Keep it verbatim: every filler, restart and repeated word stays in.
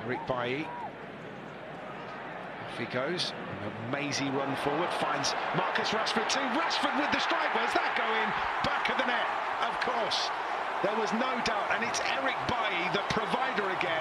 Baily. Off he goes. A mazy run forward. Finds Marcus Rushford too. Rushford with the strike. Where's that going? Back of the net. Of course. There was no doubt. And it's Baily, the provider again.